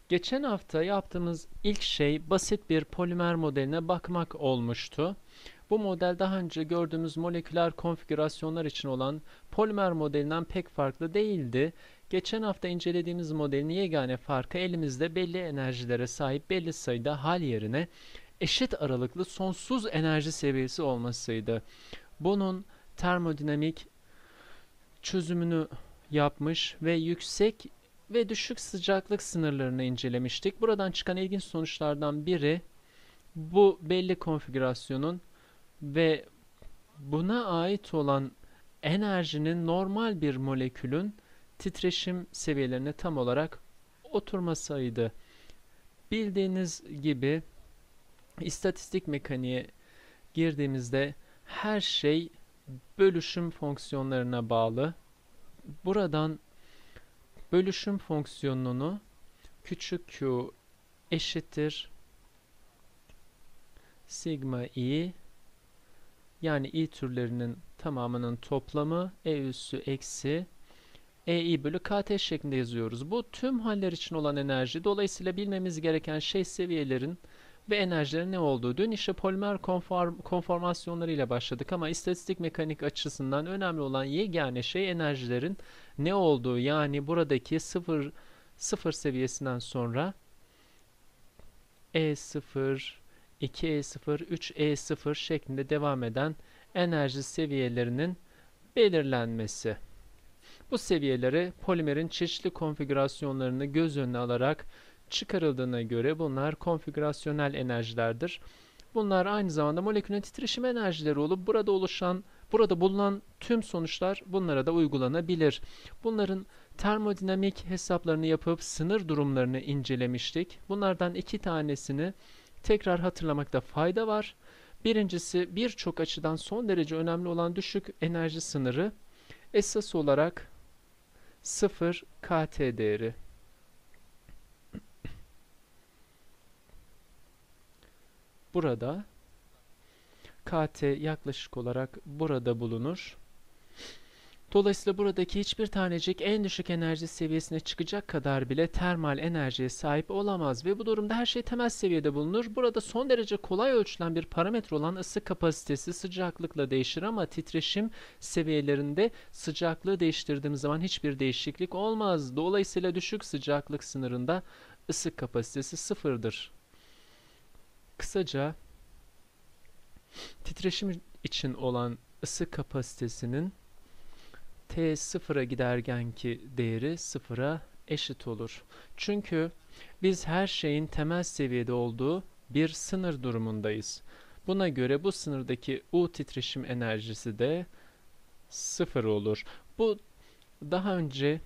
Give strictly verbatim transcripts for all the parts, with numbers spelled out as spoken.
Geçen hafta yaptığımız ilk şey basit bir polimer modeline bakmak olmuştu. Bu model daha önce gördüğümüz moleküler konfigürasyonlar için olan polimer modelinden pek farklı değildi. Geçen hafta incelediğimiz modelin yegane farkı elimizde belli enerjilere sahip belli sayıda hal yerine eşit aralıklı sonsuz enerji seviyesi olmasıydı. Bunun termodinamik çözümünü yapmış ve yüksek ve düşük sıcaklık sınırlarını incelemiştik. Buradan çıkan ilginç sonuçlardan biri bu belli konfigürasyonun ve buna ait olan enerjinin normal bir molekülün titreşim seviyelerine tam olarak oturmasıydı. Bildiğiniz gibi istatistik mekaniğe girdiğimizde her şey bölüşüm fonksiyonlarına bağlı. Buradan bölüşüm fonksiyonunu küçük q eşittir sigma i, yani i türlerinin tamamının toplamı e üssü eksi ei bölü kt şeklinde yazıyoruz. Bu tüm haller için olan enerji. Dolayısıyla bilmemiz gereken şey seviyelerin ve enerjilerin ne olduğu. Dün işte polimer konform, konformasyonları ile başladık ama istatistik mekanik açısından önemli olan yegane şey enerjilerin ne olduğu. Yani buradaki sıfır, sıfır seviyesinden sonra e sıfır, iki e sıfır, üç e sıfır şeklinde devam eden enerji seviyelerinin belirlenmesi. Bu seviyeleri polimerin çeşitli konfigürasyonlarını göz önüne alarak çıkarıldığına göre bunlar konfigürasyonel enerjilerdir. Bunlar aynı zamanda molekülün titreşim enerjileri olup burada oluşan, burada bulunan tüm sonuçlar bunlara da uygulanabilir. Bunların termodinamik hesaplarını yapıp sınır durumlarını incelemiştik. Bunlardan iki tanesini tekrar hatırlamakta fayda var. Birincisi, birçok açıdan son derece önemli olan düşük enerji sınırı, esas olarak sıfır kt değeri. Burada kt yaklaşık olarak burada bulunur. Dolayısıyla buradaki hiçbir tanecik en düşük enerji seviyesine çıkacak kadar bile termal enerjiye sahip olamaz ve bu durumda her şey temel seviyede bulunur. Burada son derece kolay ölçülen bir parametre olan ısı kapasitesi sıcaklıkla değişir ama titreşim seviyelerinde sıcaklığı değiştirdiğimiz zaman hiçbir değişiklik olmaz. Dolayısıyla düşük sıcaklık sınırında ısı kapasitesi sıfırdır. Kısaca titreşim için olan ısı kapasitesinin T sıfıra giderkenki değeri sıfıra eşit olur. Çünkü biz her şeyin temel seviyede olduğu bir sınır durumundayız. Buna göre bu sınırdaki U titreşim enerjisi de sıfır olur. Bu daha önce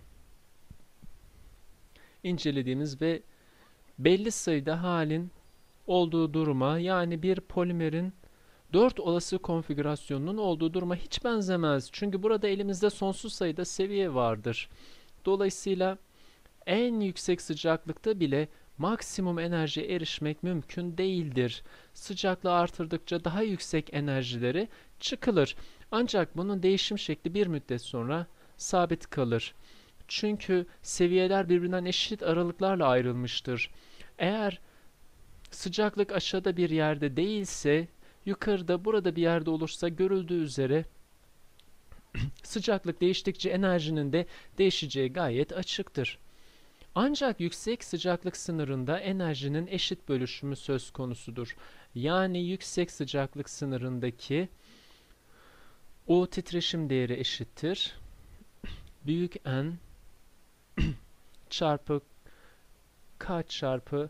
incelediğimiz ve belli sayıda halin olduğu duruma, yani bir polimerin dört olası konfigürasyonunun olduğu duruma hiç benzemez. Çünkü burada elimizde sonsuz sayıda seviye vardır. Dolayısıyla en yüksek sıcaklıkta bile maksimum enerjiye erişmek mümkün değildir. Sıcaklığı artırdıkça daha yüksek enerjileri çıkılır. Ancak bunun değişim şekli bir müddet sonra sabit kalır. Çünkü seviyeler birbirinden eşit aralıklarla ayrılmıştır. Eğer sıcaklık aşağıda bir yerde değilse, yukarıda burada bir yerde olursa görüldüğü üzere sıcaklık değiştikçe enerjinin de değişeceği gayet açıktır. Ancak yüksek sıcaklık sınırında enerjinin eşit bölüşümü söz konusudur. Yani yüksek sıcaklık sınırındaki O titreşim değeri eşittir büyük N çarpı K çarpı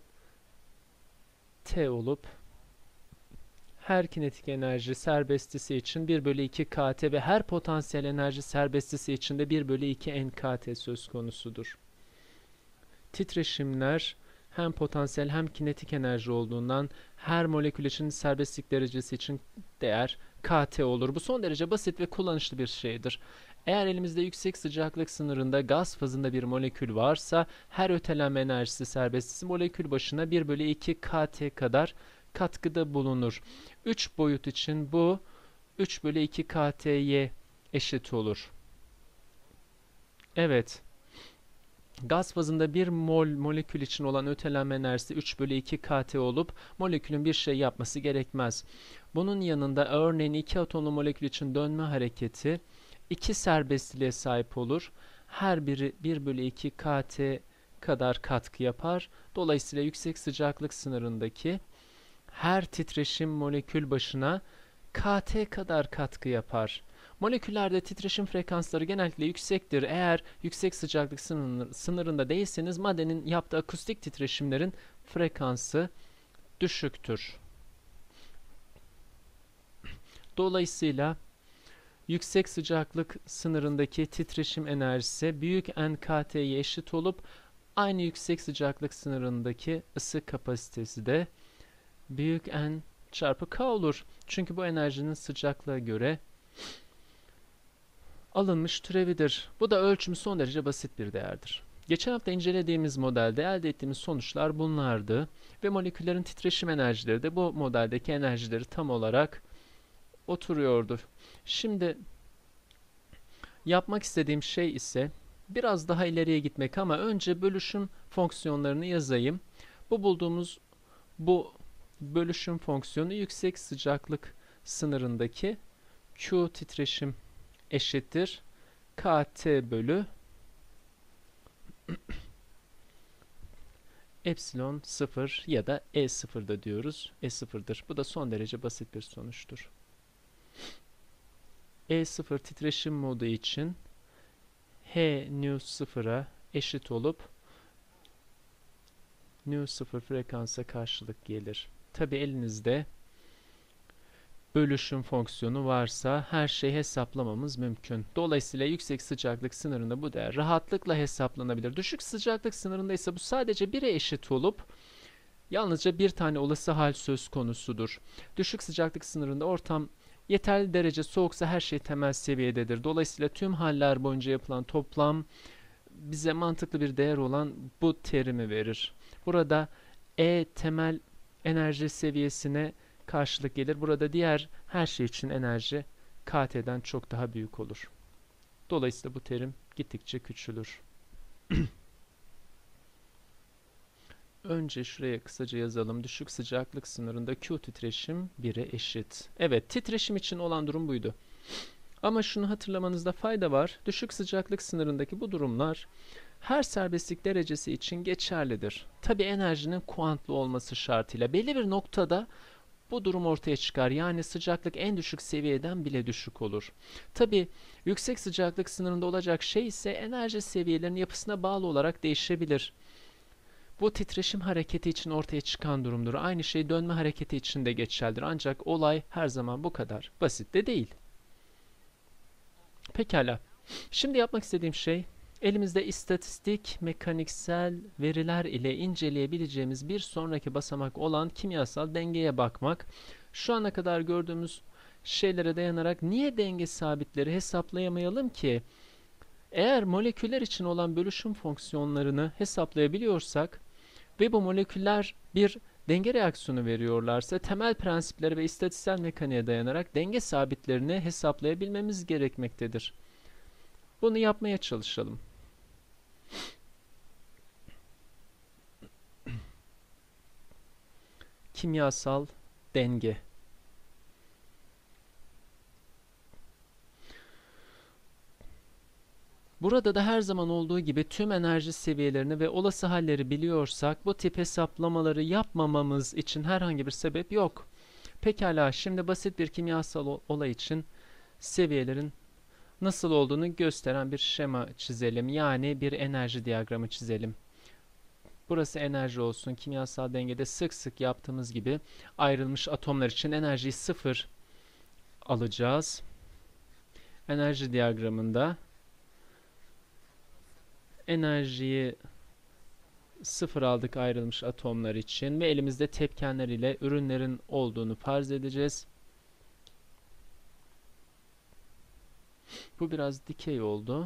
T olup her kinetik enerji serbestisi için bir bölü iki kt ve her potansiyel enerji serbestisi için de bir bölü iki N K T söz konusudur. Titreşimler hem potansiyel hem kinetik enerji olduğundan her molekül için serbestlik derecesi için değer Kt olur. Bu son derece basit ve kullanışlı bir şeydir. Eğer elimizde yüksek sıcaklık sınırında gaz fazında bir molekül varsa her ötelenme enerjisi serbestisi molekül başına bir bölü iki Kt kadar katkıda bulunur. üç boyut için bu üç bölü iki Kt'ye eşit olur. Evet. Gaz fazında bir mol molekül için olan ötelenme enerjisi üç bölü iki K T olup molekülün bir şey yapması gerekmez. Bunun yanında örneğin iki atomlu molekül için dönme hareketi iki serbestliğe sahip olur. Her biri bir bölü iki K T kadar katkı yapar. Dolayısıyla yüksek sıcaklık sınırındaki her titreşim molekül başına K T kadar katkı yapar. Moleküllerde titreşim frekansları genellikle yüksektir. Eğer yüksek sıcaklık sınırında değilseniz maddenin yaptığı akustik titreşimlerin frekansı düşüktür. Dolayısıyla yüksek sıcaklık sınırındaki titreşim enerjisi büyük N K T'ye eşit olup aynı yüksek sıcaklık sınırındaki ısı kapasitesi de büyük N çarpı K olur. Çünkü bu enerjinin sıcaklığa göre alınmış türevidir. Bu da ölçümü son derece basit bir değerdir. Geçen hafta incelediğimiz modelde elde ettiğimiz sonuçlar bunlardı ve moleküllerin titreşim enerjileri de bu modeldeki enerjileri tam olarak oturuyordu. Şimdi yapmak istediğim şey ise biraz daha ileriye gitmek ama önce bölüşüm fonksiyonlarını yazayım. Bu bulduğumuz bu bölüşüm fonksiyonu yüksek sıcaklık sınırındaki Q titreşim eşittir K T bölü epsilon sıfır ya da E sıfır da diyoruz. E sıfır'dır. Bu da son derece basit bir sonuçtur. E sıfır titreşim modu için H nu sıfıra eşit olup nu sıfır frekansa karşılık gelir. Tabi elinizde bölüşüm fonksiyonu varsa her şeyi hesaplamamız mümkün. Dolayısıyla yüksek sıcaklık sınırında bu değer rahatlıkla hesaplanabilir. Düşük sıcaklık sınırında ise bu sadece bire eşit olup yalnızca bir tane olası hal söz konusudur. Düşük sıcaklık sınırında ortam yeterli derece soğuksa her şey temel seviyededir. Dolayısıyla tüm haller boyunca yapılan toplam bize mantıklı bir değer olan bu terimi verir. Burada E temel enerji seviyesine karşılık gelir. Burada diğer her şey için enerji K T'den çok daha büyük olur. Dolayısıyla bu terim gittikçe küçülür. Önce şuraya kısaca yazalım. Düşük sıcaklık sınırında Q titreşim bire eşit. Evet, titreşim için olan durum buydu. Ama şunu hatırlamanızda fayda var. Düşük sıcaklık sınırındaki bu durumlar her serbestlik derecesi için geçerlidir. Tabi enerjinin kuantlı olması şartıyla belli bir noktada bu durum ortaya çıkar. Yani sıcaklık en düşük seviyeden bile düşük olur. Tabi yüksek sıcaklık sınırında olacak şey ise enerji seviyelerinin yapısına bağlı olarak değişebilir. Bu titreşim hareketi için ortaya çıkan durumdur. Aynı şey dönme hareketi için de geçerlidir. Ancak olay her zaman bu kadar basit de değil. Pekala. Şimdi yapmak istediğim şey elimizde istatistik, mekaniksel veriler ile inceleyebileceğimiz bir sonraki basamak olan kimyasal dengeye bakmak. Şu ana kadar gördüğümüz şeylere dayanarak niye denge sabitleri hesaplayamayalım ki? Eğer moleküller için olan bölüşüm fonksiyonlarını hesaplayabiliyorsak ve bu moleküller bir denge reaksiyonu veriyorlarsa temel prensiplere ve istatistiksel mekaniğe dayanarak denge sabitlerini hesaplayabilmemiz gerekmektedir. Bunu yapmaya çalışalım. Kimyasal denge. Burada da her zaman olduğu gibi tüm enerji seviyelerini ve olası halleri biliyorsak bu tip hesaplamaları yapmamamız için herhangi bir sebep yok. Pekala, şimdi basit bir kimyasal olay için seviyelerin nasıl olduğunu gösteren bir şema çizelim. Yani bir enerji diyagramı çizelim. Burası enerji olsun. Kimyasal dengede sık sık yaptığımız gibi ayrılmış atomlar için enerjiyi sıfır alacağız. Enerji diyagramında enerjiyi sıfır aldık ayrılmış atomlar için ve elimizde tepkenler ile ürünlerin olduğunu farz edeceğiz. Bu biraz dikey oldu.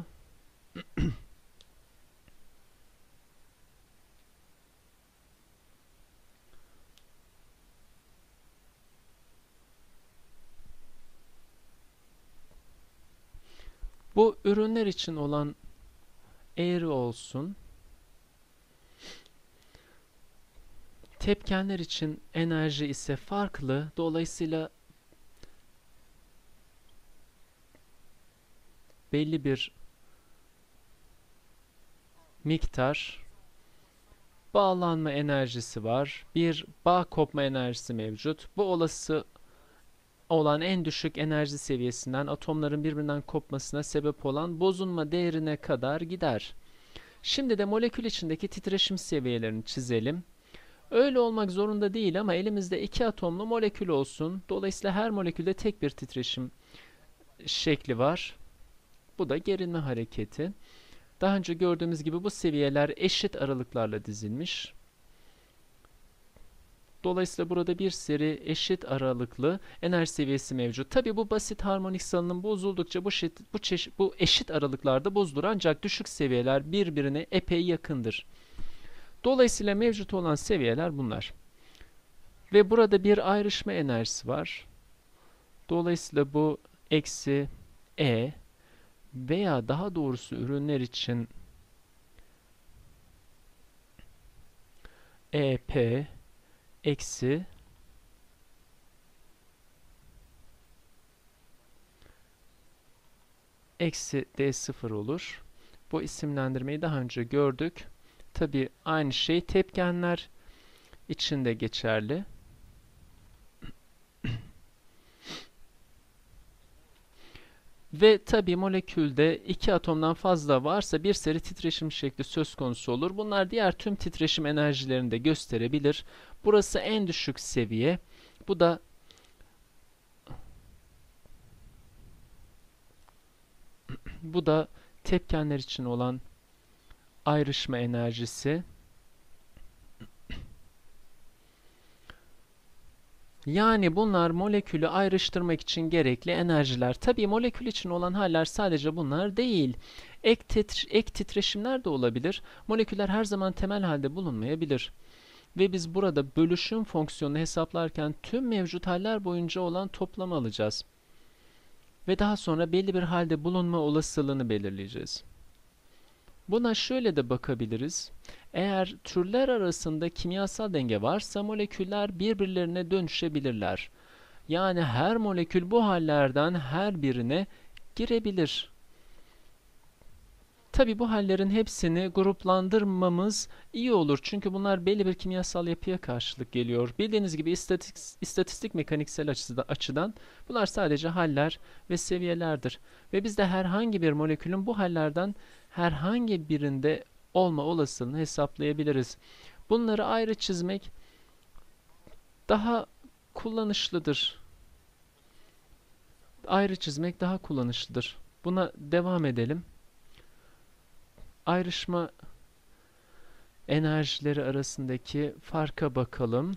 Bu ürünler için olan eğri olsun. Tepkenler için enerji ise farklı. Dolayısıyla belli bir miktar bağlanma enerjisi var. Bir bağ kopma enerjisi mevcut. Bu olası olan en düşük enerji seviyesinden atomların birbirinden kopmasına sebep olan bozulma değerine kadar gider. Şimdi de molekül içindeki titreşim seviyelerini çizelim. Öyle olmak zorunda değil ama elimizde iki atomlu molekül olsun. Dolayısıyla her molekülde tek bir titreşim şekli var. Bu da gerilme hareketi. Daha önce gördüğümüz gibi bu seviyeler eşit aralıklarla dizilmiş. Dolayısıyla burada bir seri eşit aralıklı enerji seviyesi mevcut. Tabi bu basit harmonik salınım bozuldukça bu, şit, bu, çeşit, bu eşit aralıklarda bozulur ancak düşük seviyeler birbirine epey yakındır. Dolayısıyla mevcut olan seviyeler bunlar. Ve burada bir ayrışma enerjisi var. Dolayısıyla bu eksi E veya daha doğrusu ürünler için E P eksi eksi D sıfır olur. Bu isimlendirmeyi daha önce gördük. Tabi aynı şey tepkenler için de geçerli. Ve tabi molekülde iki atomdan fazla varsa bir seri titreşim şekli söz konusu olur. Bunlar diğer tüm titreşim enerjilerini de gösterebilir. Burası en düşük seviye. Bu da bu da tepkenler için olan ayrışma enerjisi. Yani bunlar molekülü ayrıştırmak için gerekli enerjiler. Tabii molekül için olan haller sadece bunlar değil. Ek, titr ek titreşimler de olabilir. Moleküller her zaman temel halde bulunmayabilir. Ve biz burada bölüşüm fonksiyonunu hesaplarken tüm mevcut haller boyunca olan toplamı alacağız. Ve daha sonra belli bir halde bulunma olasılığını belirleyeceğiz. Buna şöyle de bakabiliriz. Eğer türler arasında kimyasal denge varsa moleküller birbirlerine dönüşebilirler. Yani her molekül bu hallerden her birine girebilir. Tabi bu hallerin hepsini gruplandırmamız iyi olur. Çünkü bunlar belli bir kimyasal yapıya karşılık geliyor. Bildiğiniz gibi istatistik, istatistik mekaniksel açıdan, açıdan bunlar sadece haller ve seviyelerdir. Ve biz de herhangi bir molekülün bu hallerden herhangi birinde olma olasılığını hesaplayabiliriz. Bunları ayrı çizmek daha kullanışlıdır. Ayrı çizmek daha kullanışlıdır. Buna devam edelim. Ayrışma enerjileri arasındaki farka bakalım.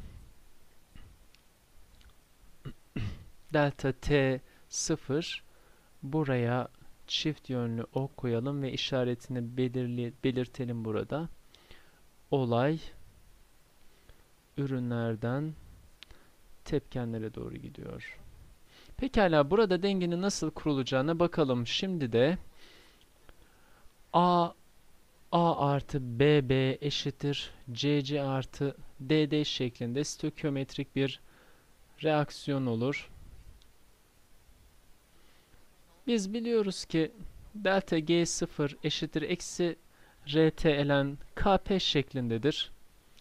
Delta T sıfır. Buraya çift yönlü ok koyalım ve işaretini belirli, belirtelim burada. Olay ürünlerden tepkenlere doğru gidiyor. Pekala, burada dengenin nasıl kurulacağına bakalım. Şimdi de A A artı B B eşittir C C artı D D şeklinde stoikiyometrik bir reaksiyon olur. Biz biliyoruz ki delta G sıfır eşittir eksi R T ln K P şeklindedir.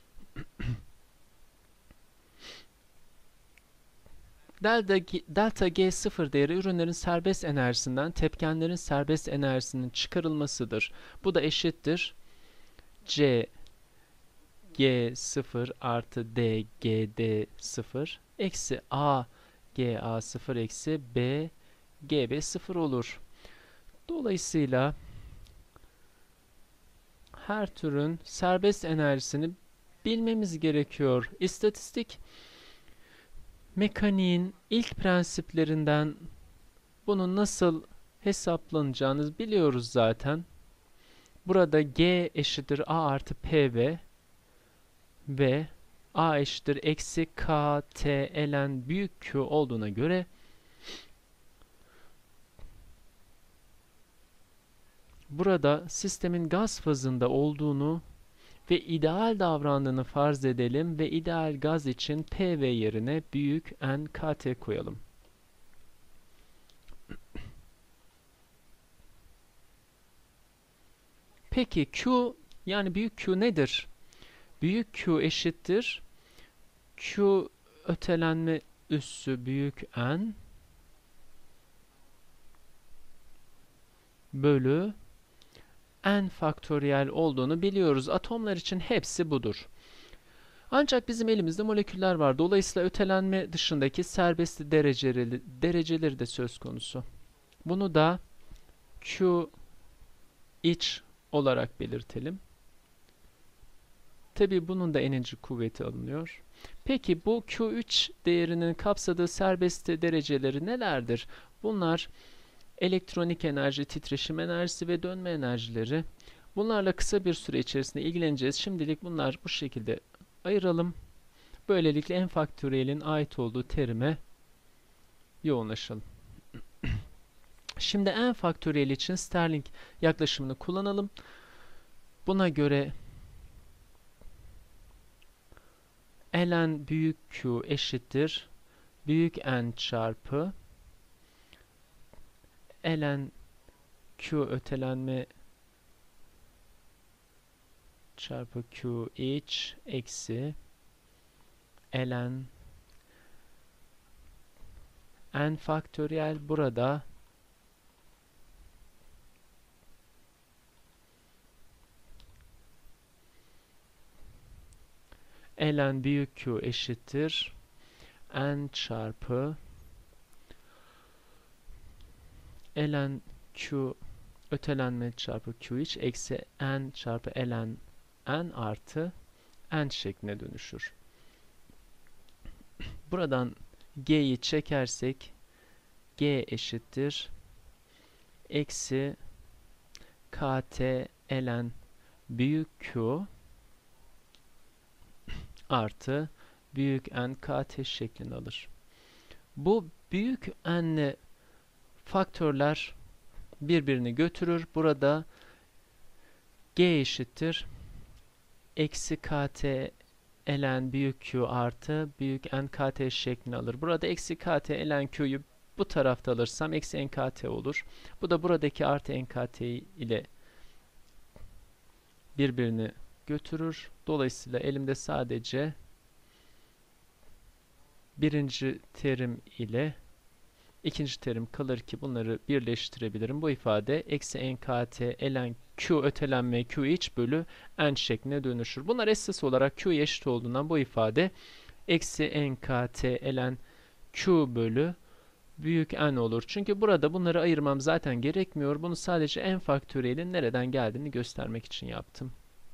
Delta G, delta G sıfır değeri ürünlerin serbest enerjisinden tepkenlerin serbest enerjisinin çıkarılmasıdır. Bu da eşittir C G sıfır artı D G D sıfır eksi A G A sıfır eksi B G B sıfır olur. Dolayısıyla her türün serbest enerjisini bilmemiz gerekiyor. İstatistik mekaniğin ilk prensiplerinden bunun nasıl hesaplanacağını biliyoruz zaten. Burada G eşittir A artı P V ve A eşittir eksi K T ln büyük Q olduğuna göre burada sistemin gaz fazında olduğunu ve ideal davrandığını farz edelim ve ideal gaz için P V yerine büyük N K T koyalım. Peki Q, yani büyük Q nedir? Büyük Q eşittir Q ötelenme üssü büyük N bölü N faktöriyel olduğunu biliyoruz. Atomlar için hepsi budur. Ancak bizim elimizde moleküller var. Dolayısıyla ötelenme dışındaki serbest dereceleri, dereceleri de söz konusu. Bunu da Q iç olarak belirtelim. Tabi bunun da n'inci kuvveti alınıyor. Peki bu Q üç değerinin kapsadığı serbest dereceleri nelerdir? Bunlar elektronik enerji, titreşim enerjisi ve dönme enerjileri. Bunlarla kısa bir süre içerisinde ilgileneceğiz. Şimdilik bunlar bu şekilde ayıralım. Böylelikle n faktöriyelin ait olduğu terime yoğunlaşalım. Şimdi n faktöriyel için Stirling yaklaşımını kullanalım. Buna göre ln büyük Q eşittir büyük N çarpı ln Q ötelenme çarpı Q iç eksi ln N faktöriyel, burada ln büyük Q eşittir N çarpı ln Q ötelenme çarpı Q iç eksi N çarpı ln N artı N şekline dönüşür. Buradan G'yi çekersek G eşittir eksi Kt ln büyük Q artı büyük N Kt şeklini alır. Bu büyük N'li faktörler birbirini götürür. Burada G eşittir eksi Kt ln büyük Q artı büyük N Kt şeklini alır. Burada eksi Kt ln Q'yu bu tarafta alırsam eksi N K T olur. Bu da buradaki artı N K T ile birbirini götürür. Dolayısıyla elimde sadece birinci terim ile ikinci terim kalır ki bunları birleştirebilirim. Bu ifade eksi N K T ln Q ötelenme Q iç bölü N şekline dönüşür. Bunlar esas olarak Q eşit olduğundan bu ifade eksi N K T ln Q bölü büyük N olur. Çünkü burada bunları ayırmam zaten gerekmiyor. Bunu sadece N faktöriyelin nereden geldiğini göstermek için yaptım.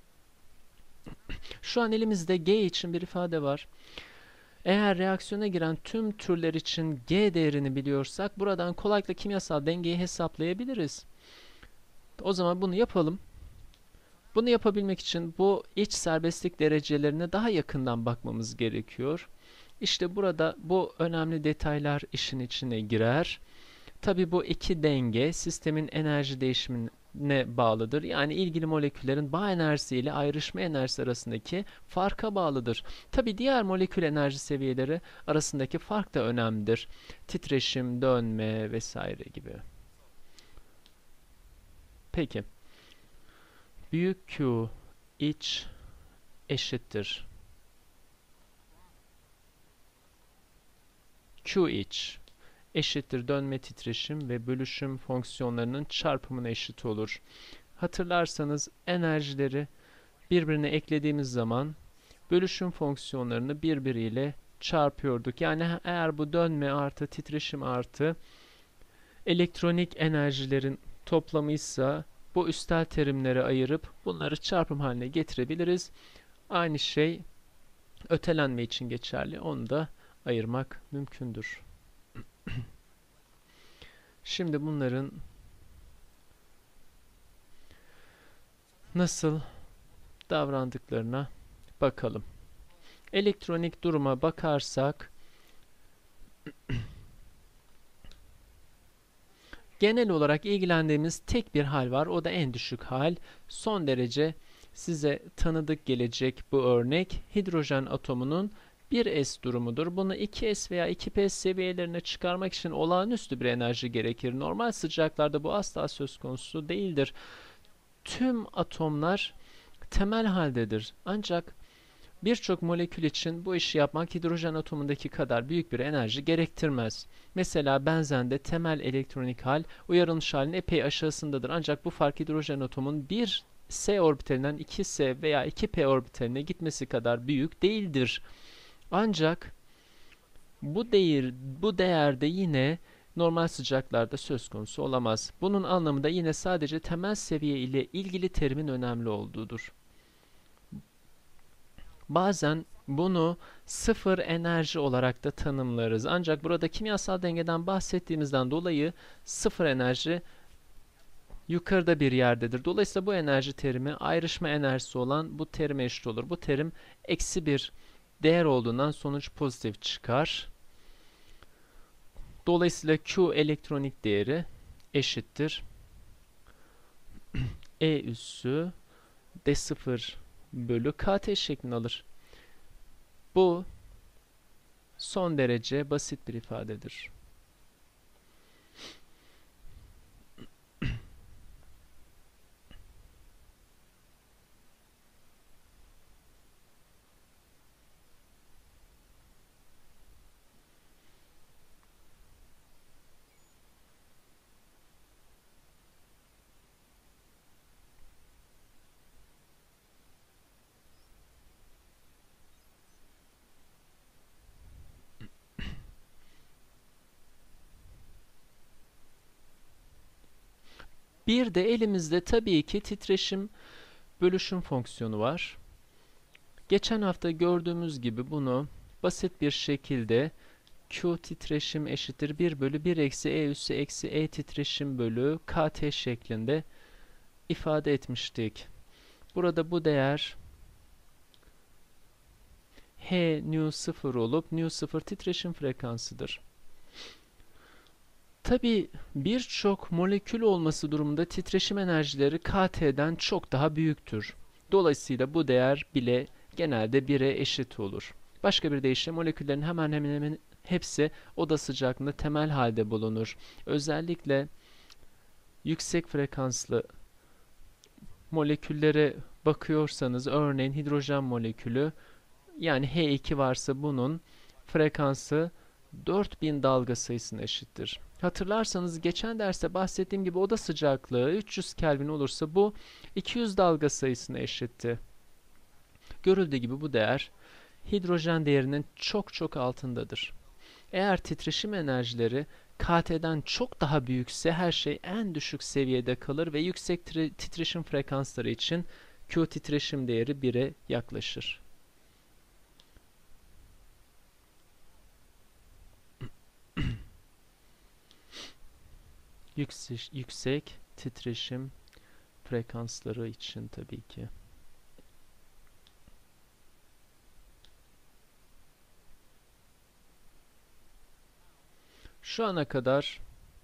Şu an elimizde G için bir ifade var. Eğer reaksiyona giren tüm türler için G değerini biliyorsak buradan kolaylıkla kimyasal dengeyi hesaplayabiliriz. O zaman bunu yapalım. Bunu yapabilmek için bu iç serbestlik derecelerine daha yakından bakmamız gerekiyor. İşte burada bu önemli detaylar işin içine girer. Tabi bu iki denge sistemin enerji değişimine bağlıdır. Yani ilgili moleküllerin bağ enerjisi ile ayrışma enerjisi arasındaki farka bağlıdır. Tabi diğer molekül enerji seviyeleri arasındaki fark da önemlidir. Titreşim, dönme vesaire gibi. Peki. Büyük Q iç eşittir Q iç eşittir dönme, titreşim ve bölüşüm fonksiyonlarının çarpımına eşit olur. Hatırlarsanız enerjileri birbirine eklediğimiz zaman bölüşüm fonksiyonlarını birbiriyle çarpıyorduk. Yani eğer bu dönme artı titreşim artı elektronik enerjilerin toplamıysa bu üstel terimleri ayırıp bunları çarpım haline getirebiliriz. Aynı şey ötelenme için geçerli. Onu da ayırmak mümkündür. Şimdi bunların nasıl davrandıklarına bakalım. Elektronik duruma bakarsak genel olarak ilgilendiğimiz tek bir hal var. O da en düşük hal. Son derece size tanıdık gelecek bu örnek hidrojen atomunun bir S durumudur. Bunu iki S veya iki P seviyelerine çıkarmak için olağanüstü bir enerji gerekir. Normal sıcaklarda bu asla söz konusu değildir. Tüm atomlar temel haldedir. Ancak birçok molekül için bu işi yapmak hidrojen atomundaki kadar büyük bir enerji gerektirmez. Mesela benzende temel elektronik hal uyarılmış halin epey aşağısındadır. Ancak bu fark hidrojen atomun bir S orbitalinden iki S veya iki P orbitaline gitmesi kadar büyük değildir. Ancak bu değer, bu değerde yine normal sıcaklarda söz konusu olamaz. Bunun anlamı da yine sadece temel seviye ile ilgili terimin önemli olduğudur. Bazen bunu sıfır enerji olarak da tanımlarız. Ancak burada kimyasal dengeden bahsettiğimizden dolayı sıfır enerji yukarıda bir yerdedir. Dolayısıyla bu enerji terimi ayrışma enerjisi olan bu terime eşit olur. Bu terim eksi bir değer olduğundan sonuç pozitif çıkar. Dolayısıyla Q elektronik değeri eşittir E üssü D sıfır bölü K T şeklini alır. Bu son derece basit bir ifadedir. Bir de elimizde tabii ki titreşim bölüşüm fonksiyonu var. Geçen hafta gördüğümüz gibi bunu basit bir şekilde Q titreşim eşittir bir bölü bir eksi E üssü eksi E titreşim bölü K T şeklinde ifade etmiştik. Burada bu değer H nu sıfır olup nu sıfır titreşim frekansıdır. Tabi birçok molekül olması durumunda titreşim enerjileri K T'den çok daha büyüktür. Dolayısıyla bu değer bile genelde bire eşit olur. Başka bir deyişle moleküllerin hemen hemen hepsi oda sıcaklığında temel halde bulunur. Özellikle yüksek frekanslı moleküllere bakıyorsanız örneğin hidrojen molekülü yani H iki varsa bunun frekansı dört bin dalga sayısına eşittir. Hatırlarsanız geçen derste bahsettiğim gibi oda sıcaklığı üç yüz Kelvin olursa bu iki yüz dalga sayısına eşitti. Görüldüğü gibi bu değer hidrojen değerinin çok çok altındadır. Eğer titreşim enerjileri K T'den çok daha büyükse her şey en düşük seviyede kalır ve yüksek titreşim frekansları için Q titreşim değeri bire yaklaşır. Yüksek, yüksek titreşim frekansları için tabii ki. Şu ana kadar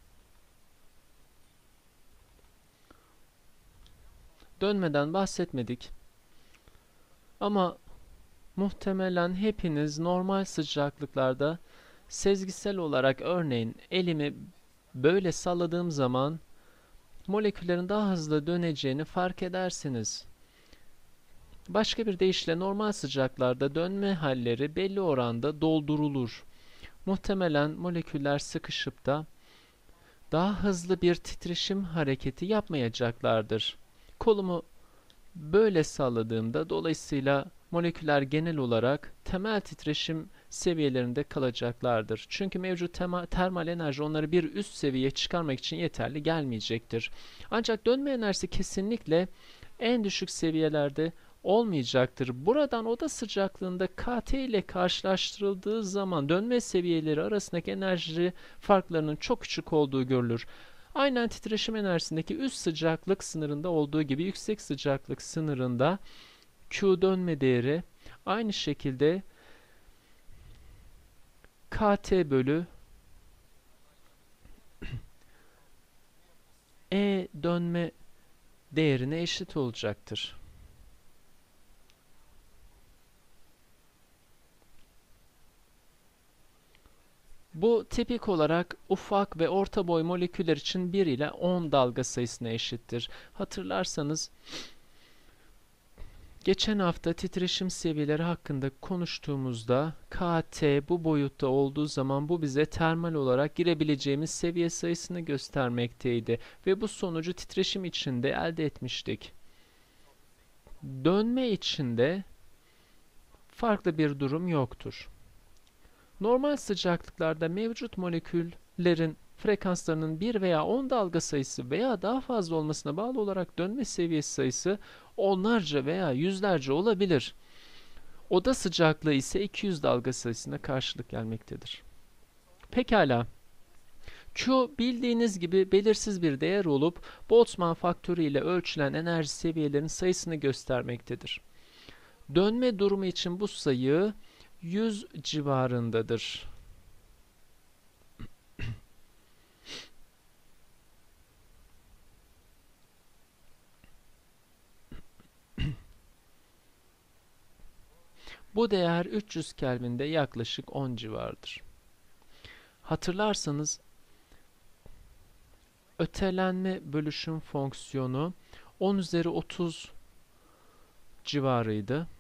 dönmeden bahsetmedik. Ama muhtemelen hepiniz normal sıcaklıklarda sezgisel olarak örneğin elimi böyle salladığım zaman moleküllerin daha hızlı döneceğini fark edersiniz. Başka bir deyişle normal sıcaklarda dönme halleri belli oranda doldurulur. Muhtemelen moleküller sıkışıp da daha hızlı bir titreşim hareketi yapmayacaklardır. Kolumu böyle salladığımda dolayısıyla moleküller genel olarak temel titreşim seviyelerinde kalacaklardır. Çünkü mevcut termal enerji onları bir üst seviyeye çıkarmak için yeterli gelmeyecektir. Ancak dönme enerjisi kesinlikle en düşük seviyelerde olmayacaktır. Buradan oda sıcaklığında K T ile karşılaştırıldığı zaman dönme seviyeleri arasındaki enerji farklarının çok küçük olduğu görülür. Aynen titreşim enerjisindeki üst sıcaklık sınırında olduğu gibi yüksek sıcaklık sınırında Q dönme değeri aynı şekilde K T bölü E dönme değerine eşit olacaktır. Bu tipik olarak ufak ve orta boy moleküller için bir ile on dalga sayısına eşittir. Hatırlarsanız geçen hafta titreşim seviyeleri hakkında konuştuğumuzda K T bu boyutta olduğu zaman bu bize termal olarak girebileceğimiz seviye sayısını göstermekteydi ve bu sonucu titreşim içinde elde etmiştik. Dönme içinde farklı bir durum yoktur. Normal sıcaklıklarda mevcut moleküllerin frekanslarının bir veya on dalga sayısı veya daha fazla olmasına bağlı olarak dönme seviyesi sayısı onlarca veya yüzlerce olabilir. Oda sıcaklığı ise iki yüz dalga sayısına karşılık gelmektedir. Pekala. Q bildiğiniz gibi belirsiz bir değer olup Boltzmann faktörü ile ölçülen enerji seviyelerinin sayısını göstermektedir. Dönme durumu için bu sayı yüz civarındadır. Bu değer üç yüz Kelvin'de yaklaşık on civardır. Hatırlarsanız ötelenme bölüşüm fonksiyonu on üzeri otuz civarıydı.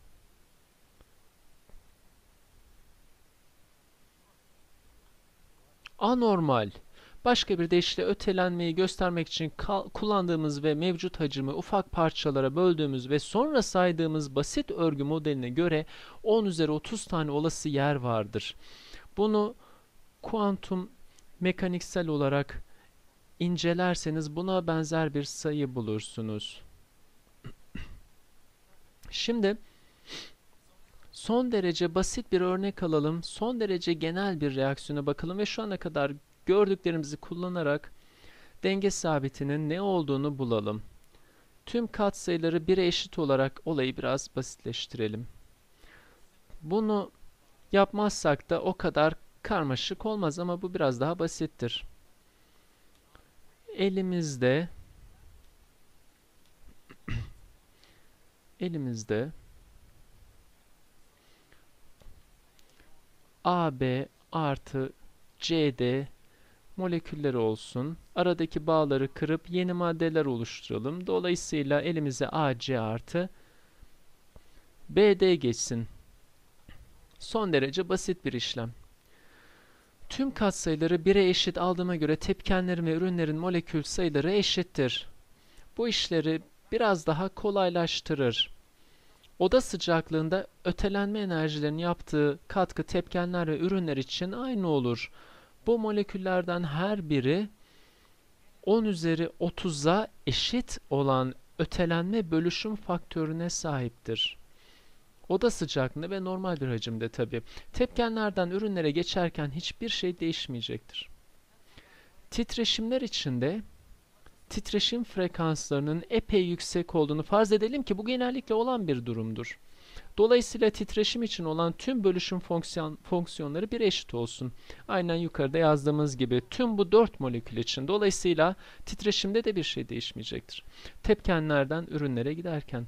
Anormal. Başka bir deyişle ötelenmeyi göstermek için kullandığımız ve mevcut hacimi ufak parçalara böldüğümüz ve sonra saydığımız basit örgü modeline göre on üzeri otuz tane olası yer vardır. Bunu kuantum mekaniksel olarak incelerseniz buna benzer bir sayı bulursunuz. Şimdi son derece basit bir örnek alalım. Son derece genel bir reaksiyona bakalım ve şu ana kadar gördüklerimizi kullanarak denge sabitinin ne olduğunu bulalım. Tüm katsayıları bire eşit olarak olayı biraz basitleştirelim. Bunu yapmazsak da o kadar karmaşık olmaz ama bu biraz daha basittir. Elimizde elimizde A B artı C D molekülleri olsun. Aradaki bağları kırıp yeni maddeler oluşturalım. Dolayısıyla elimize A C artı B D geçsin. Son derece basit bir işlem. Tüm katsayıları bire eşit aldığıma göre tepkenlerin ve ürünlerin molekül sayıları eşittir. Bu işleri biraz daha kolaylaştırır. Oda sıcaklığında ötelenme enerjilerinin yaptığı katkı tepkenler ve ürünler için aynı olur. Bu moleküllerden her biri on üzeri otuza eşit olan ötelenme bölüşüm faktörüne sahiptir. Oda sıcaklığında ve normal bir hacimde tabi. Tepkenlerden ürünlere geçerken hiçbir şey değişmeyecektir. Titreşimler içinde titreşim frekanslarının epey yüksek olduğunu farz edelim ki bu genellikle olan bir durumdur. Dolayısıyla titreşim için olan tüm bölüşüm fonksiyon, fonksiyonları bir eşit olsun. Aynen yukarıda yazdığımız gibi tüm bu dört molekül için. Dolayısıyla titreşimde de bir şey değişmeyecektir. Tepkenlerden ürünlere giderken.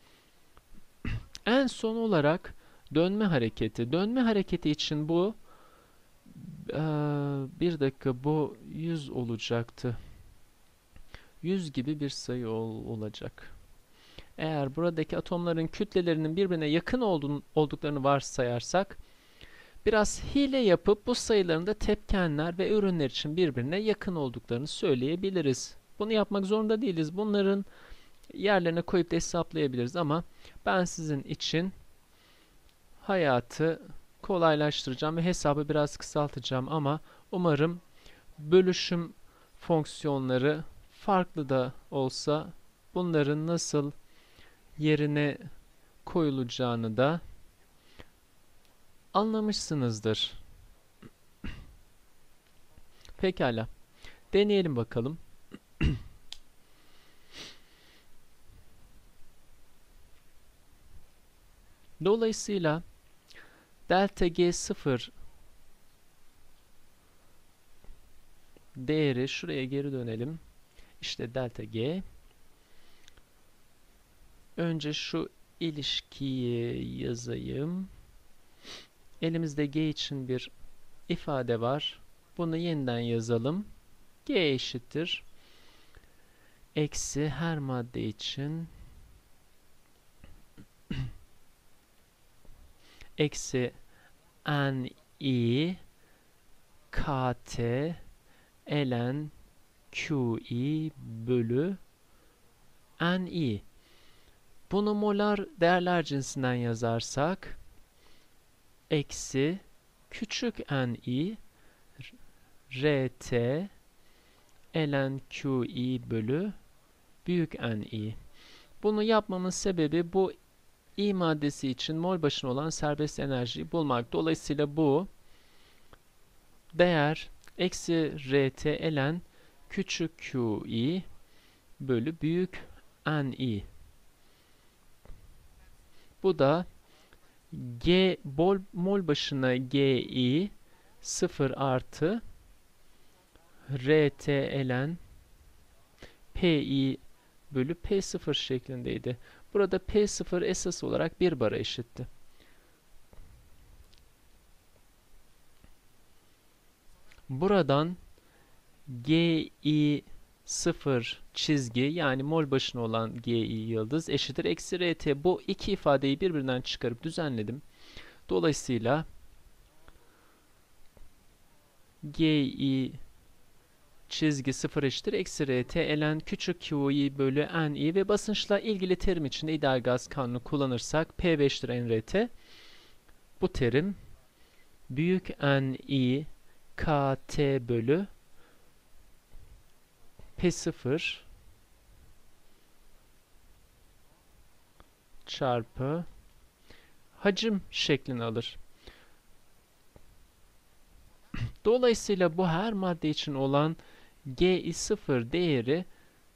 En son olarak dönme hareketi. Dönme hareketi için bu ee, bir dakika bu yüz olacaktı. yüz gibi bir sayı ol, olacak. Eğer buradaki atomların kütlelerinin birbirine yakın olduğunu, olduklarını varsayarsak biraz hile yapıp bu sayıların da tepkenler ve ürünler için birbirine yakın olduklarını söyleyebiliriz. Bunu yapmak zorunda değiliz. Bunların yerlerine koyup da hesaplayabiliriz ama ben sizin için hayatı kolaylaştıracağım ve hesabı biraz kısaltacağım ama umarım bölüşüm fonksiyonları farklı da olsa bunların nasıl yerine koyulacağını da anlamışsınızdır. Pekala. Deneyelim bakalım. Dolayısıyla delta G sıfır değeri şuraya geri dönelim. İşte delta G. Önce şu ilişkiyi yazayım. Elimizde G için bir ifade var. Bunu yeniden yazalım. G eşittir. Eksi her madde için eksi n i kt ln qi bölü ni. Bunu molar değerler cinsinden yazarsak eksi küçük ni rt ln qi bölü büyük ni. Bunu yapmamın sebebi bu i maddesi için mol başına olan serbest enerjiyi bulmak. Dolayısıyla bu değer eksi rt ln küçük qi bölü büyük ni. Bu da G bol, mol başına Gi sıfır artı Rt ln Pi bölü P sıfır şeklindeydi. Burada P sıfır esas olarak bir bara eşitti. Buradan Gi sıfır çizgi yani mol başına olan Gi yıldız eşittir eksi Rt. Bu iki ifadeyi birbirinden çıkarıp düzenledim. Dolayısıyla Gi çizgi sıfır eşittir eksi Rt ln küçük Qi bölü Ni ve basınçla ilgili terim içinde ideal gaz kanunu kullanırsak P beştir nRt. Bu terim büyük Ni Kt bölü P sıfır çarpı hacim şeklini alır. Dolayısıyla bu her madde için olan Gi sıfır değeri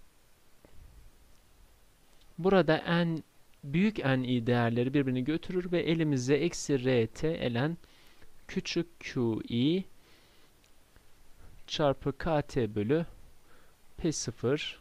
burada n büyük Ni değerleri birbirini götürür ve elimize eksi Rt ln küçük Qi çarpı Kt bölü P sıfır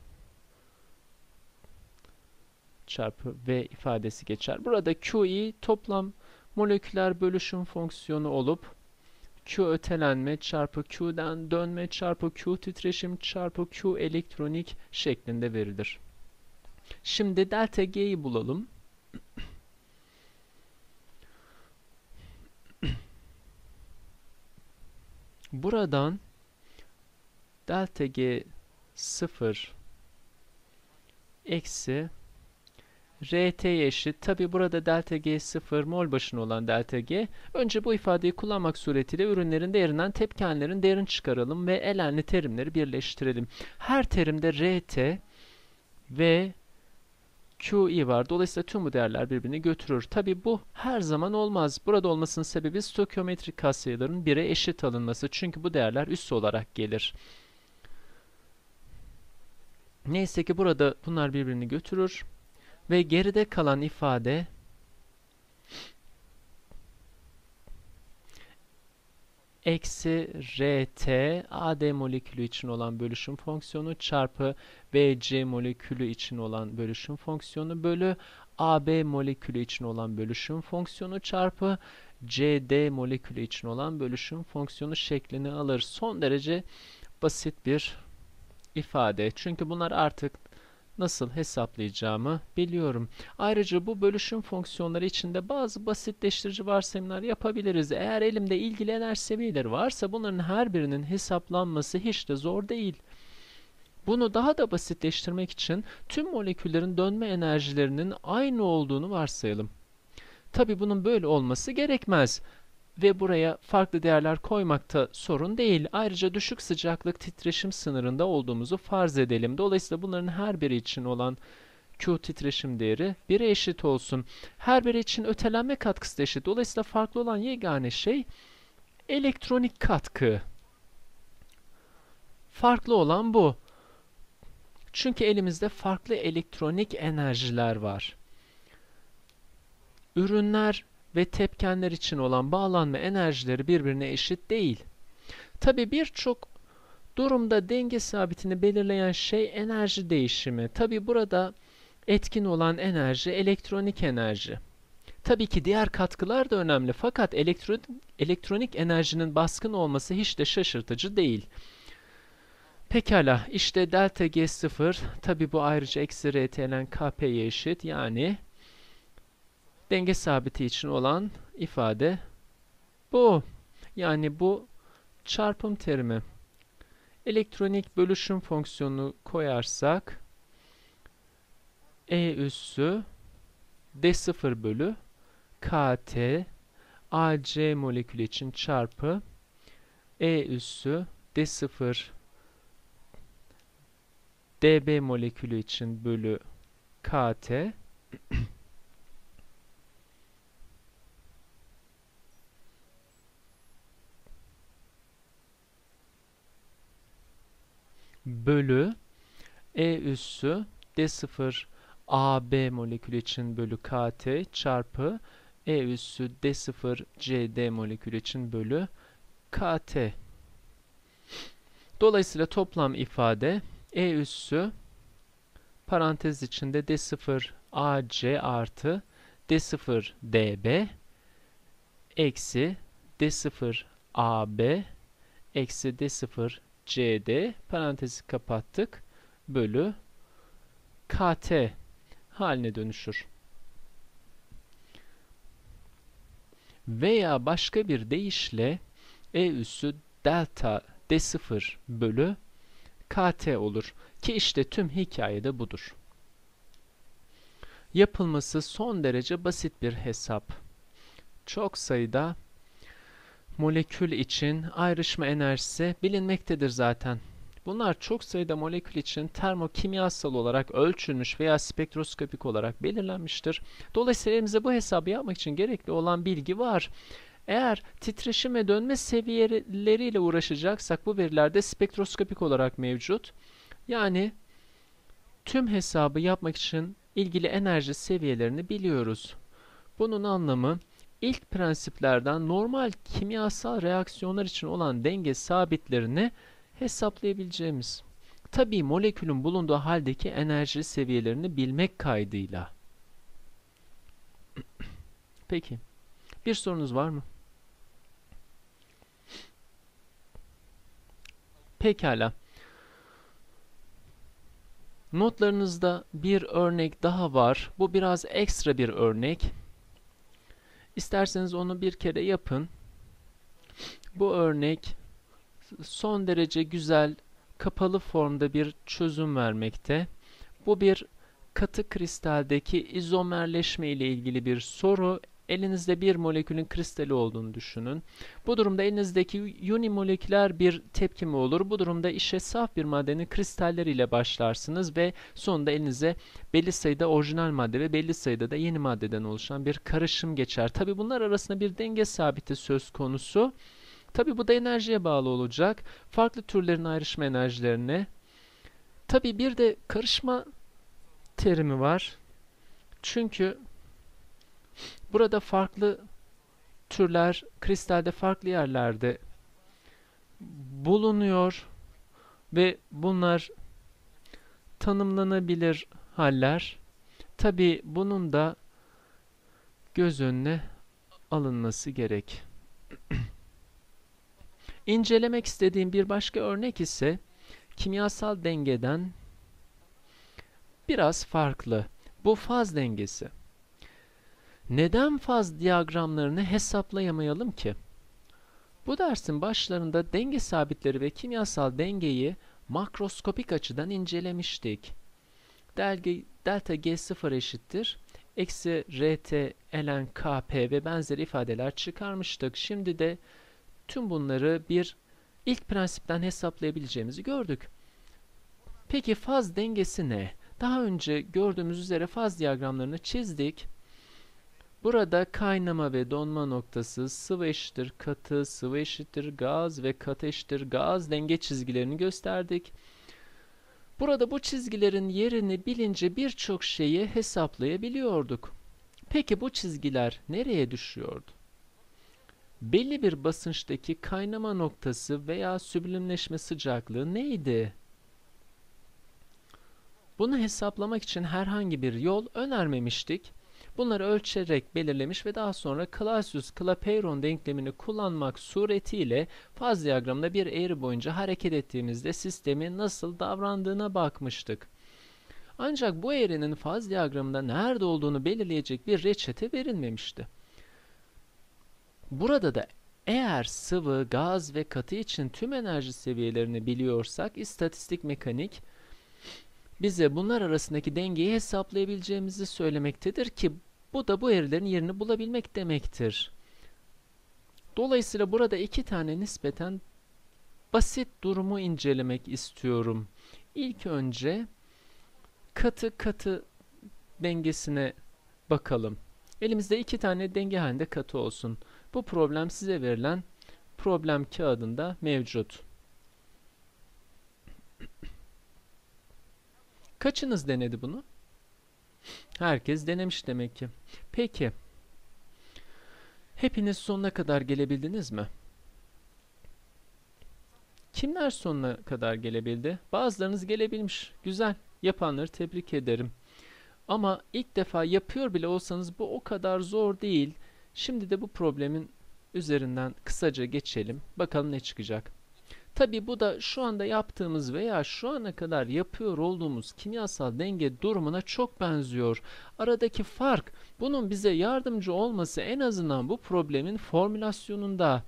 çarpı V ifadesi geçer. Burada Qi toplam moleküler bölüşüm fonksiyonu olup Q ötelenme çarpı Q'den dönme çarpı Q titreşim çarpı Q elektronik şeklinde verilir. Şimdi delta G'yi bulalım. Buradan delta G sıfır eksi Rt'ye eşit. Tabi burada delta G sıfır mol başına olan delta G. Önce bu ifadeyi kullanmak suretiyle ürünlerin değerinden tepkihanelerin değerini çıkaralım ve elenli terimleri birleştirelim. Her terimde Rt ve Qi var. Dolayısıyla tüm bu değerler birbirini götürür. Tabi bu her zaman olmaz. Burada olmasının sebebi stoichiometrik katsayıların bire eşit alınması. Çünkü bu değerler üssü olarak gelir. Neyse ki burada bunlar birbirini götürür. Ve geride kalan ifade eksi Rt A D molekülü için olan bölüşüm fonksiyonu çarpı B C molekülü için olan bölüşüm fonksiyonu bölü A B molekülü için olan bölüşüm fonksiyonu çarpı C D molekülü için olan bölüşüm fonksiyonu şeklini alır. Son derece basit bir ifade. Çünkü bunlar artık nasıl hesaplayacağımı biliyorum. Ayrıca bu bölüşüm fonksiyonları içinde bazı basitleştirici varsayımlar yapabiliriz. Eğer elimde ilgili enerji seviyeleri varsa bunların her birinin hesaplanması hiç de zor değil. Bunu daha da basitleştirmek için tüm moleküllerin dönme enerjilerinin aynı olduğunu varsayalım. Tabi bunun böyle olması gerekmez. Ve buraya farklı değerler koymakta sorun değil. Ayrıca düşük sıcaklık titreşim sınırında olduğumuzu farz edelim. Dolayısıyla bunların her biri için olan Q titreşim değeri bire eşit olsun. Her biri için ötelenme katkısı da eşit. Dolayısıyla farklı olan yegane şey elektronik katkı. Farklı olan bu. Çünkü elimizde farklı elektronik enerjiler var. Ürünler ve tepkenler için olan bağlanma enerjileri birbirine eşit değil. Tabi birçok durumda denge sabitini belirleyen şey enerji değişimi. Tabi burada etkin olan enerji elektronik enerji. Tabii ki diğer katkılar da önemli fakat elektron elektronik enerjinin baskın olması hiç de şaşırtıcı değil. Pekala, işte delta G sıfır, tabii bu ayrıca eksi R T ln K P'ye eşit, yani denge sabiti için olan ifade bu. Yani bu çarpım terimi. Elektronik bölüşüm fonksiyonunu koyarsak E üssü D sıfır bölü K T A C molekülü için çarpı E üssü D sıfır D B molekülü için bölü K T bölü E üssü D sıfır A B molekülü için bölü K T çarpı E üssü D sıfır C D molekülü için bölü K T. Dolayısıyla toplam ifade E üssü parantez içinde D sıfır A C artı D sıfır D B eksi D sıfır A B eksi D sıfır C D parantezi kapattık bölü K T haline dönüşür. Veya başka bir deyişle E üssü delta D sıfır bölü K T olur ki işte tüm hikayede budur. Yapılması son derece basit bir hesap. Çok sayıda molekül için ayrışma enerjisi bilinmektedir zaten. Bunlar çok sayıda molekül için termokimyasal olarak ölçülmüş veya spektroskopik olarak belirlenmiştir. Dolayısıyla elimizde bu hesabı yapmak için gerekli olan bilgi var. Eğer titreşim ve dönme seviyeleriyle uğraşacaksak bu verilerde spektroskopik olarak mevcut. Yani tüm hesabı yapmak için ilgili enerji seviyelerini biliyoruz. Bunun anlamı ilk prensiplerden normal kimyasal reaksiyonlar için olan denge sabitlerini hesaplayabileceğimiz. Tabii molekülün bulunduğu haldeki enerji seviyelerini bilmek kaydıyla. Peki, bir sorunuz var mı? Pekala. Notlarınızda bir örnek daha var. Bu biraz ekstra bir örnek. İsterseniz onu bir kere yapın. Bu örnek son derece güzel, kapalı formda bir çözüm vermekte. Bu bir katı kristaldeki izomerleşme ile ilgili bir soru. Elinizde bir molekülün kristali olduğunu düşünün. Bu durumda elinizdeki unimoleküler bir tepkime olur. Bu durumda işe saf bir maddenin kristalleriyle başlarsınız ve sonunda elinize belli sayıda orijinal madde ve belli sayıda da yeni maddeden oluşan bir karışım geçer. Tabi bunlar arasında bir denge sabiti söz konusu. Tabi bu da enerjiye bağlı olacak. Farklı türlerin ayrışma enerjilerine. Tabi bir de karışma terimi var. Çünkü burada farklı türler kristalde farklı yerlerde bulunuyor ve bunlar tanımlanabilir haller. Tabi bunun da göz önüne alınması gerek. İncelemek istediğim bir başka örnek ise kimyasal dengeden biraz farklı. Bu faz dengesi. Neden faz diyagramlarını hesaplayamayalım ki? Bu dersin başlarında denge sabitleri ve kimyasal dengeyi makroskopik açıdan incelemiştik. Delge, delta G sıfır eşittir. Eksi R T ln K P ve benzeri ifadeler çıkarmıştık. Şimdi de tüm bunları bir ilk prensipten hesaplayabileceğimizi gördük. Peki faz dengesi ne? Daha önce gördüğümüz üzere faz diyagramlarını çizdik. Burada kaynama ve donma noktası, sıvı eşittir katı, sıvı eşittir gaz ve katı eşittir gaz denge çizgilerini gösterdik. Burada bu çizgilerin yerini bilince birçok şeyi hesaplayabiliyorduk. Peki bu çizgiler nereye düşüyordu? Belli bir basınçtaki kaynama noktası veya süblimleşme sıcaklığı neydi? Bunu hesaplamak için herhangi bir yol önermemiştik. Bunları ölçerek belirlemiş ve daha sonra Clausius-Clapeyron denklemini kullanmak suretiyle faz diyagramında bir eğri boyunca hareket ettiğimizde sistemin nasıl davrandığına bakmıştık. Ancak bu eğrinin faz diyagramında nerede olduğunu belirleyecek bir reçete verilmemişti. Burada da eğer sıvı, gaz ve katı için tüm enerji seviyelerini biliyorsak, istatistik mekanik bize bunlar arasındaki dengeyi hesaplayabileceğimizi söylemektedir ki bu da bu eğrilerin yerini bulabilmek demektir. Dolayısıyla burada iki tane nispeten basit durumu incelemek istiyorum. İlk önce katı katı dengesine bakalım. Elimizde iki tane denge halinde katı olsun. Bu problem size verilen problem kağıdında mevcut. Kaçınız denedi bunu? Herkes denemiş demek ki. Peki, hepiniz sonuna kadar gelebildiniz mi? Kimler sonuna kadar gelebildi? Bazılarınız gelebilmiş. Güzel. Yapanları tebrik ederim. Ama ilk defa yapıyor bile olsanız bu o kadar zor değil. Şimdi de bu problemin üzerinden kısaca geçelim. Bakalım ne çıkacak. Tabii bu da şu anda yaptığımız veya şu ana kadar yapıyor olduğumuz kimyasal denge durumuna çok benziyor. Aradaki fark, bunun bize yardımcı olması en azından bu problemin formülasyonunda.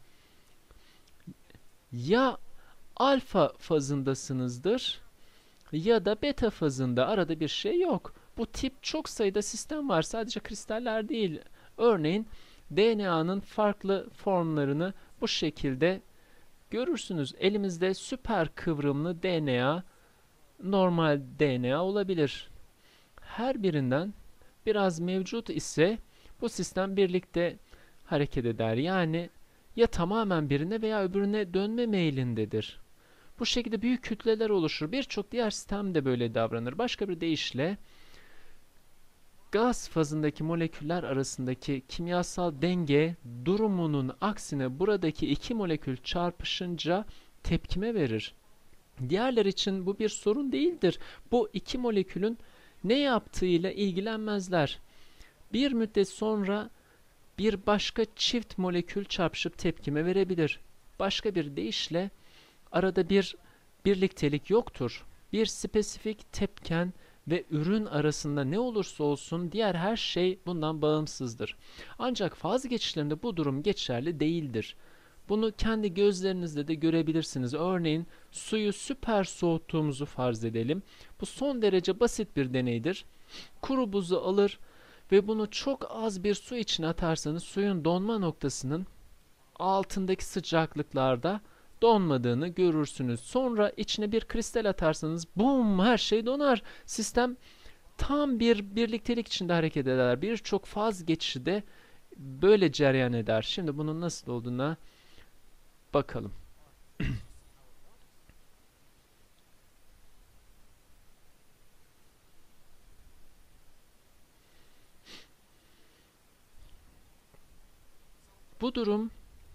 Ya alfa fazındasınızdır ya da beta fazında, arada bir şey yok. Bu tip çok sayıda sistem var, sadece kristaller değil. Örneğin D N A'nın farklı formlarını bu şekilde görürsünüz. Elimizde süper kıvrımlı D N A, normal D N A olabilir. Her birinden biraz mevcut ise bu sistem birlikte hareket eder. Yani ya tamamen birine veya öbürüne dönme meylindedir. Bu şekilde büyük kütleler oluşur. Birçok diğer sistem de böyle davranır. Başka bir deyişle gaz fazındaki moleküller arasındaki kimyasal denge durumunun aksine buradaki iki molekül çarpışınca tepkime verir. Diğerler için bu bir sorun değildir. Bu iki molekülün ne yaptığıyla ilgilenmezler. Bir müddet sonra bir başka çift molekül çarpışıp tepkime verebilir. Başka bir deyişle arada bir birliktelik yoktur. Bir spesifik tepken ve ürün arasında ne olursa olsun diğer her şey bundan bağımsızdır. Ancak faz geçişlerinde bu durum geçerli değildir. Bunu kendi gözlerinizle de görebilirsiniz. Örneğin suyu süper soğuttuğumuzu farz edelim. Bu son derece basit bir deneydir. Kuru buzu alır ve bunu çok az bir su içine atarsanız suyun donma noktasının altındaki sıcaklıklarda donmadığını görürsünüz. Sonra içine bir kristal atarsanız bum, her şey donar. Sistem tam bir birliktelik içinde hareket eder. Birçok faz geçişi de böyle cereyan eder. Şimdi bunun nasıl olduğuna bakalım. Bu durum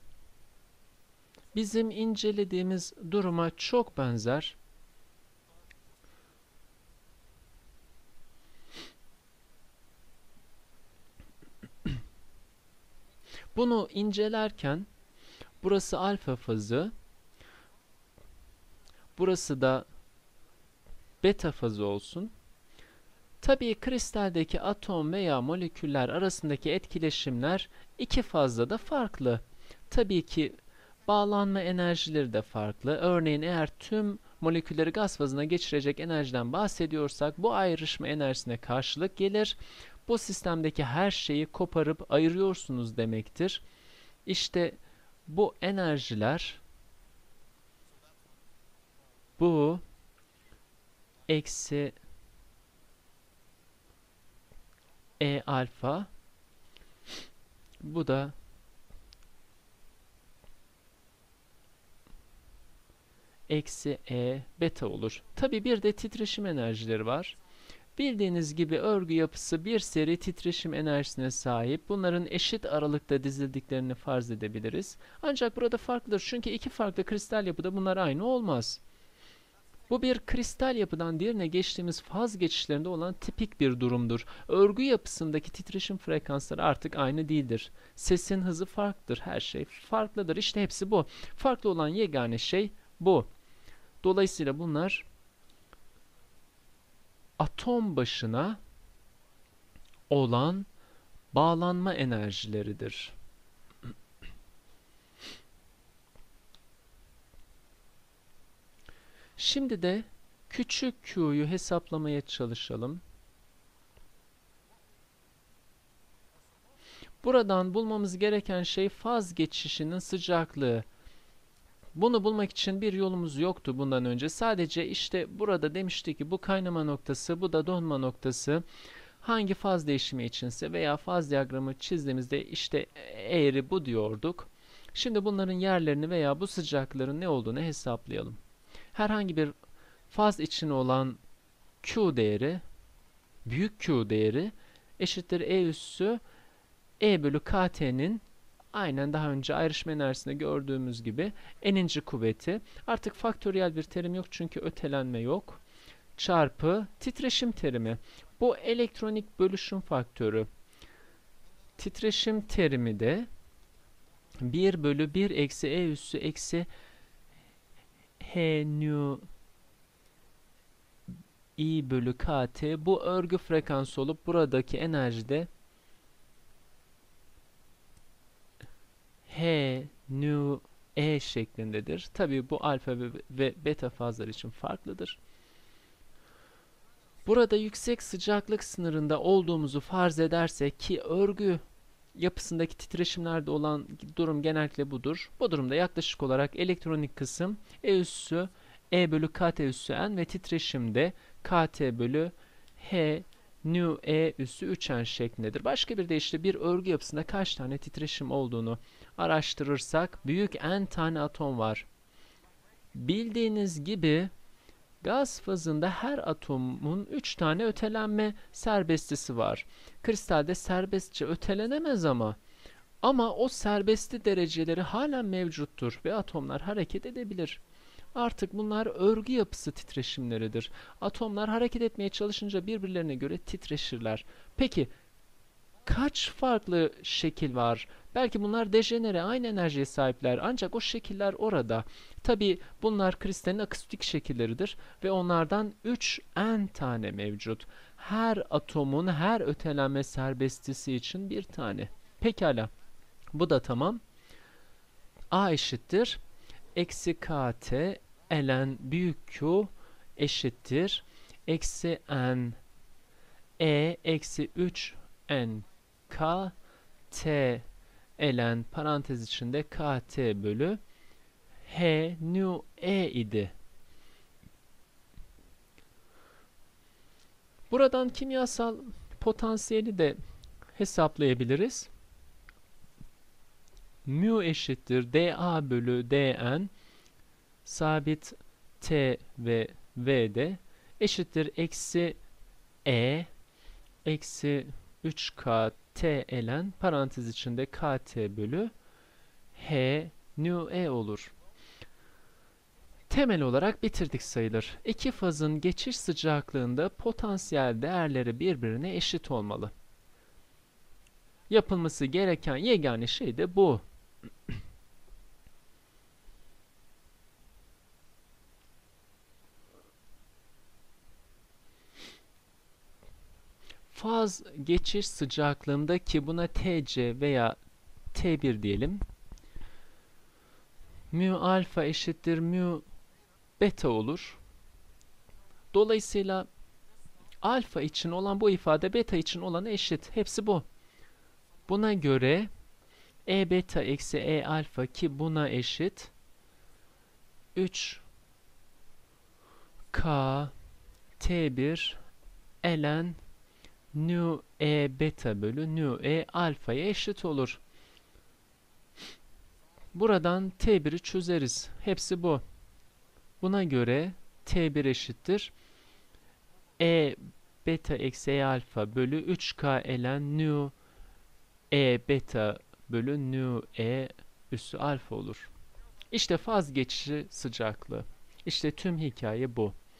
bizim incelediğimiz duruma çok benzer. Bunu incelerken burası alfa fazı, burası da beta fazı olsun. Tabii kristaldeki atom veya moleküller arasındaki etkileşimler iki fazda da farklı. Tabii ki bağlanma enerjileri de farklı. Örneğin eğer tüm molekülleri gaz fazına geçirecek enerjiden bahsediyorsak bu ayrışma enerjisine karşılık gelir. Bu sistemdeki her şeyi koparıp ayırıyorsunuz demektir. İşte bu enerjiler, bu eksi E alfa, bu da eksi E beta olur. Tabi bir de titreşim enerjileri var. Bildiğiniz gibi örgü yapısı bir seri titreşim enerjisine sahip. Bunların eşit aralıkta dizildiklerini farz edebiliriz. Ancak burada farklıdır çünkü iki farklı kristal yapıda bunlar aynı olmaz. Bu bir kristal yapıdan diğerine geçtiğimiz faz geçişlerinde olan tipik bir durumdur. Örgü yapısındaki titreşim frekansları artık aynı değildir. Sesin hızı farklıdır. Her şey farklıdır. İşte hepsi bu. Farklı olan yegane şey bu. Dolayısıyla bunlar atom başına olan bağlanma enerjileridir. Şimdi de küçük q'yu hesaplamaya çalışalım. Buradan bulmamız gereken şey faz geçişinin sıcaklığı. Bunu bulmak için bir yolumuz yoktu bundan önce. Sadece işte burada demiştik ki bu kaynama noktası, bu da donma noktası. Hangi faz değişimi içinse veya faz diyagramı çizdiğimizde işte eğri bu diyorduk. Şimdi bunların yerlerini veya bu sıcaklıkların ne olduğunu hesaplayalım. Herhangi bir faz için olan Q değeri, büyük Q değeri eşittir E üssü E bölü K T'nin aynen daha önce ayrışma enerjisinde gördüğümüz gibi n'inci kuvveti. Artık faktöriyel bir terim yok çünkü ötelenme yok. Çarpı titreşim terimi. Bu elektronik bölüşüm faktörü. Titreşim terimi de bir bölü bir eksi E üssü eksi H nu I bölü K T. Bu örgü frekansı olup buradaki enerji de H nu E şeklindedir. Tabii bu alfa ve, ve beta fazlar için farklıdır. Burada yüksek sıcaklık sınırında olduğumuzu farz edersek ki örgü yapısındaki titreşimlerde olan durum genellikle budur. Bu durumda yaklaşık olarak elektronik kısım E üssü E bölü K T üssü N ve titreşimde K T bölü H nu E üssü üç N şeklindedir. Başka bir deyişle bir örgü yapısında kaç tane titreşim olduğunu araştırırsak büyük N tane atom var. Bildiğiniz gibi gaz fazında her atomun üç tane ötelenme serbestisi var. Kristalde serbestçe ötelenemez ama ama o serbestli dereceleri hala mevcuttur ve atomlar hareket edebilir. Artık bunlar örgü yapısı titreşimleridir. Atomlar hareket etmeye çalışınca birbirlerine göre titreşirler. Peki kaç farklı şekil var? Belki bunlar dejenere, aynı enerjiye sahipler ancak o şekiller orada. Tabi bunlar kristalin akustik şekilleridir ve onlardan üç N tane mevcut. Her atomun her ötelenme serbestisi için bir tane. Pekala. Bu da tamam. A eşittir. Eksi kt ln büyük Q eşittir. Eksi n e eksi üç n k t ln parantez içinde kt bölü h nu e idi. Buradan kimyasal potansiyeli de hesaplayabiliriz. Mu eşittir dA bölü dN sabit T ve V'de eşittir eksi E eksi üç K T ln parantez içinde kt bölü H nu E olur. Temel olarak bitirdik sayılır. İki fazın geçiş sıcaklığında potansiyel değerleri birbirine eşit olmalı. Yapılması gereken yegane şey de bu. Faz geçiş sıcaklığında ki buna T C veya T bir diyelim. Mu alfa eşittir mu beta olur. Dolayısıyla alfa için olan bu ifade beta için olana eşit. Hepsi bu. Buna göre E beta eksi E alfa ki buna eşit üç K T bir ln nu E beta bölü nu E alfaya eşit olur. Buradan T bir'i çözeriz. Hepsi bu. Buna göre T bir eşittir. E beta eksi E alfa bölü üç K ln nu E beta bölü nu E üssü alfa olur. İşte faz geçişi sıcaklığı. İşte tüm hikaye bu.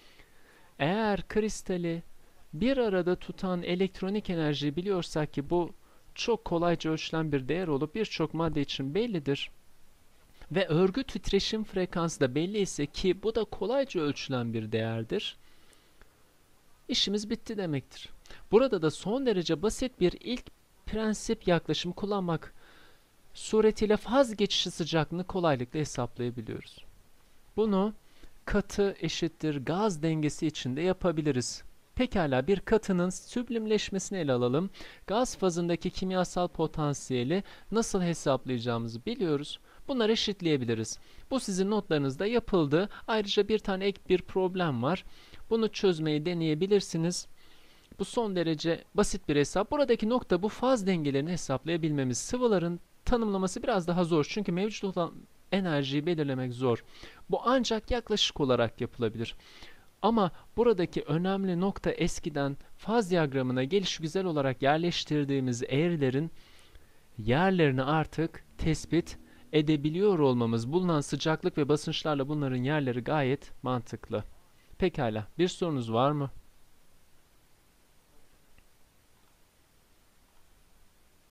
Eğer kristali bir arada tutan elektronik enerjiyi biliyorsak ki bu çok kolayca ölçülen bir değer olup birçok madde için bellidir. Ve örgü titreşim frekansı da belli ise ki bu da kolayca ölçülen bir değerdir. İşimiz bitti demektir. Burada da son derece basit bir ilk prensip yaklaşımı kullanmak suretiyle faz geçişi sıcaklığını kolaylıkla hesaplayabiliyoruz. Bunu katı eşittir gaz dengesi içinde yapabiliriz. Pekala bir katının süblimleşmesini ele alalım. Gaz fazındaki kimyasal potansiyeli nasıl hesaplayacağımızı biliyoruz. Bunları eşitleyebiliriz. Bu sizin notlarınızda yapıldı. Ayrıca bir tane ek bir problem var. Bunu çözmeyi deneyebilirsiniz. Bu son derece basit bir hesap. Buradaki nokta bu faz dengelerini hesaplayabilmemiz. Sıvıların tanımlaması biraz daha zor. Çünkü mevcut olan enerjiyi belirlemek zor. Bu ancak yaklaşık olarak yapılabilir. Ama buradaki önemli nokta eskiden faz diyagramına gelişigüzel olarak yerleştirdiğimiz eğrilerin yerlerini artık tespit edebiliyor olmamız. Bulunan sıcaklık ve basınçlarla bunların yerleri gayet mantıklı. Pekala, bir sorunuz var mı?